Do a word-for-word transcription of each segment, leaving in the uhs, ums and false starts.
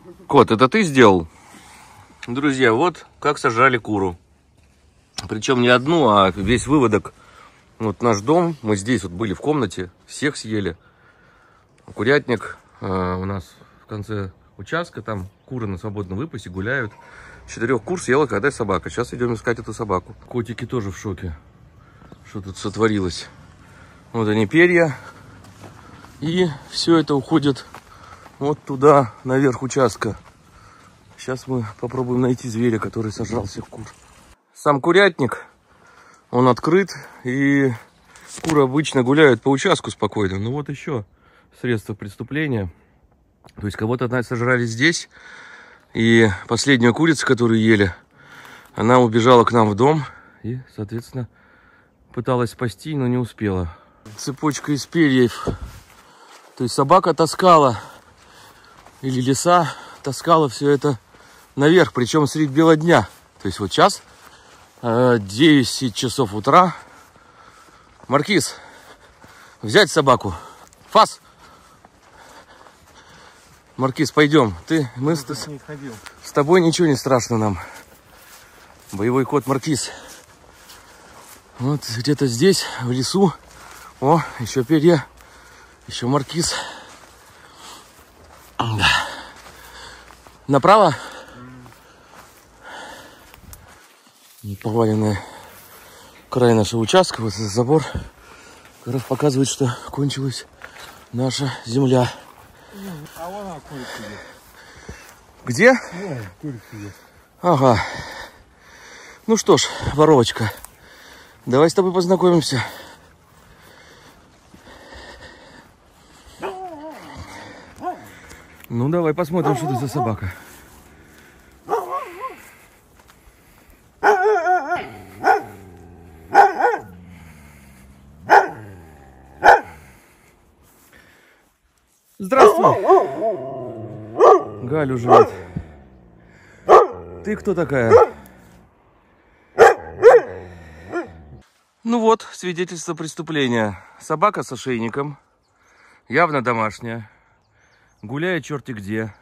Кот, это ты сделал? Друзья, вот как сожрали куру. Причем не одну, а весь выводок. Вот наш дом, мы здесь вот были в комнате, всех съели. Курятник а, у нас в конце участка, там куры на свободном выпасе гуляют. Четырех кур съела когда собака. Сейчас идем искать эту собаку. Котики тоже в шоке, что тут сотворилось. Вот они перья. И все это уходит вот туда, наверх участка. Сейчас мы попробуем найти зверя, который сожрал всех кур. Сам курятник, он открыт, и куры обычно гуляют по участку спокойно. Ну вот еще средства преступления. То есть кого-то сожрали здесь, и последнюю курицу, которую ели, она убежала к нам в дом и, соответственно, пыталась спасти, но не успела. Цепочка из перьев. То есть собака таскала, или лиса таскала все это наверх, причем средь бела дня. То есть вот час, десять часов утра. Маркиз, взять собаку. Фас! Маркиз, пойдем. Ты, мы с, с тобой ничего не страшно нам. Боевой кот Маркиз. Вот где-то здесь, в лесу. О, еще перья. Еще Маркиз. Направо? Поваленный край нашего участка, вот этот забор, как раз показывает, что кончилась наша земля. А вон она, курица идет. Где? Вон, курица идет. Ага. Ну что ж, воровочка, давай с тобой познакомимся. Ну, давай посмотрим, что это за собака. Здравствуй! Галю живет. Ты кто такая? Ну вот, свидетельство преступления. Собака с ошейником, явно домашняя, гуляет черти где.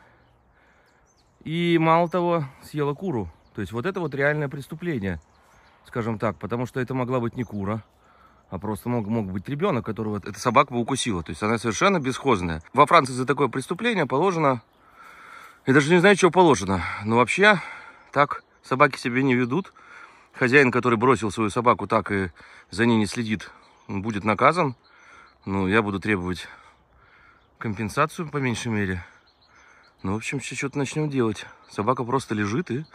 И мало того, съела куру. То есть вот это вот реальное преступление, скажем так, потому что это могла быть не кура, а просто мог, мог быть ребенок, которого эта собака бы укусила. То есть она совершенно бесхозная. Во Франции за такое преступление положено... Я даже не знаю, что положено. Но вообще так собаки себя не ведут. Хозяин, который бросил свою собаку так и за ней не следит, он будет наказан. Ну, я буду требовать компенсацию по меньшей мере. Ну, в общем, сейчас что-то начнем делать. Собака просто лежит и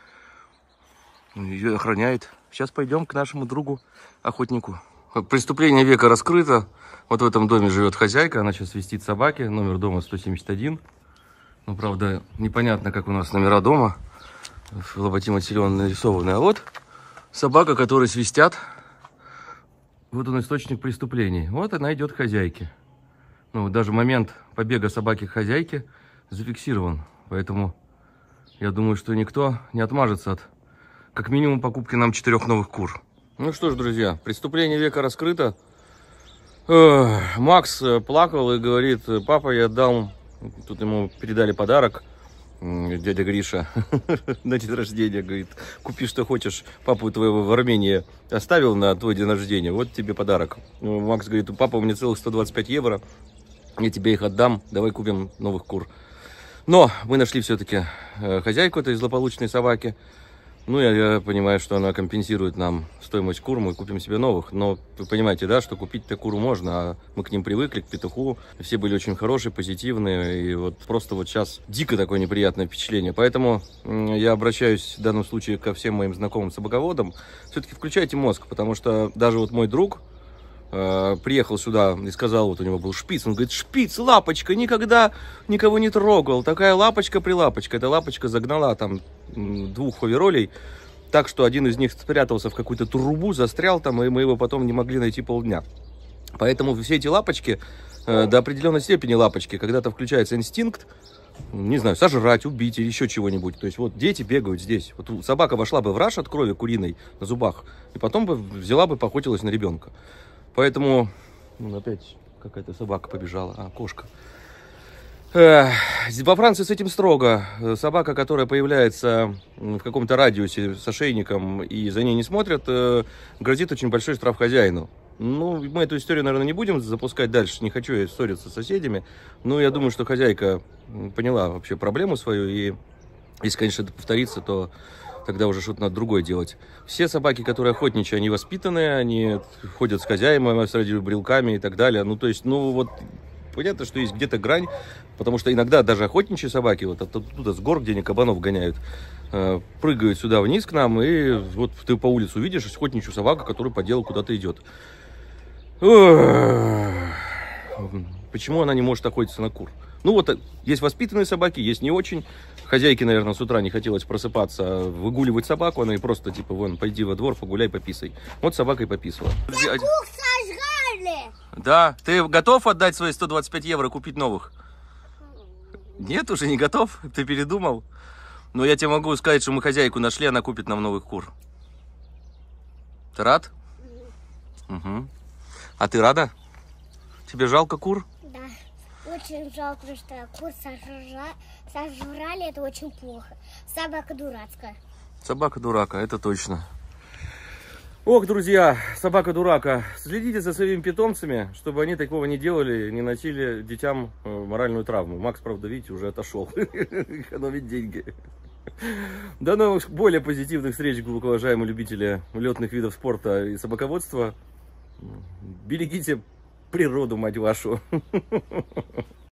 ее охраняет. Сейчас пойдем к нашему другу-охотнику. Преступление века раскрыто. Вот в этом доме живет хозяйка. Она сейчас свистит собаки. Номер дома сто семьдесят один. Ну, правда, непонятно, как у нас номера дома. Лоботимо-зеленые нарисованы. А вот собака, которой свистят. Вот он, источник преступлений. Вот она идет к хозяйке. Ну, даже момент побега собаки к хозяйке зафиксирован. Поэтому я думаю, что никто не отмажется от, как минимум, покупки нам четырех новых кур. Ну что ж, друзья, преступление века раскрыто. Эх, Макс плакал и говорит: папа, я отдал, тут ему передали подарок, дядя Гриша, на день рождения, говорит, купи что хочешь, папу твоего в Армении оставил на твой день рождения, вот тебе подарок. Макс говорит: папа, у меня целых сто двадцать пять евро, я тебе их отдам, давай купим новых кур. Но мы нашли все-таки хозяйку этой злополучной собаки. Ну, я, я понимаю, что она компенсирует нам стоимость кур, мы купим себе новых. Но вы понимаете, да, что купить-то куру можно, а мы к ним привыкли, к петуху. Все были очень хорошие, позитивные. И вот просто вот сейчас дико такое неприятное впечатление. Поэтому я обращаюсь в данном случае ко всем моим знакомым собаководам. Все-таки включайте мозг, потому что даже вот мой друг э, приехал сюда и сказал, вот у него был шпиц. Он говорит: шпиц, лапочка, никогда никого не трогал. Такая лапочка-прилапочка. Эта лапочка загнала там двух ховеролей, так что один из них спрятался в какую-то трубу, застрял там, и мы его потом не могли найти полдня. Поэтому все эти лапочки, э, до определенной степени лапочки, когда-то включается инстинкт, не знаю, сожрать, убить или еще чего-нибудь. То есть вот дети бегают здесь. Вот собака вошла бы в раж от крови куриной на зубах, и потом бы взяла бы, поохотилась на ребенка. Поэтому, ну, опять какая-то собака побежала, а, кошка. Во Франции с этим строго. Собака, которая появляется в каком-то радиусе с ошейником и за ней не смотрят, грозит очень большой штраф хозяину. Ну, мы эту историю, наверное, не будем запускать дальше. Не хочу я ссориться с соседями. Но я думаю, что хозяйка поняла вообще проблему свою. И если, конечно, это повторится, то тогда уже что-то надо другое делать. Все собаки, которые охотничьи, они воспитанные, они ходят с хозяевами, с радиобрелками и так далее. Ну, то есть, ну, вот... Понятно, что есть где-то грань, потому что иногда даже охотничьи собаки, вот оттуда с гор, где они кабанов гоняют, э, прыгают сюда вниз к нам, и вот ты по улице увидишь охотничью собаку, которая по делу куда-то идет. Почему она не может охотиться на кур? Ну вот, есть воспитанные собаки, есть не очень. Хозяйке, наверное, с утра не хотелось просыпаться, выгуливать собаку, она и просто, типа, вон, пойди во двор, погуляй, пописай. Вот собака и пописала. Да, ты готов отдать свои сто двадцать пять евро, купить новых? Нет, уже не готов? Ты передумал? Но я тебе могу сказать, что мы хозяйку нашли, она купит нам новых кур. Ты рад? Угу. А ты рада? Тебе жалко кур? Да, очень жалко, что кур сожра... сожрали, это очень плохо. Собака дурацкая. Собака дурака, это точно. Ох, друзья, собака дурака. Следите за своими питомцами, чтобы они такого не делали, не носили детям моральную травму. Макс, правда, видите, уже отошел. Экономить деньги. До новых, более позитивных встреч, глубоко уважаемые любители летных видов спорта и собаководства. Берегите природу, мать вашу.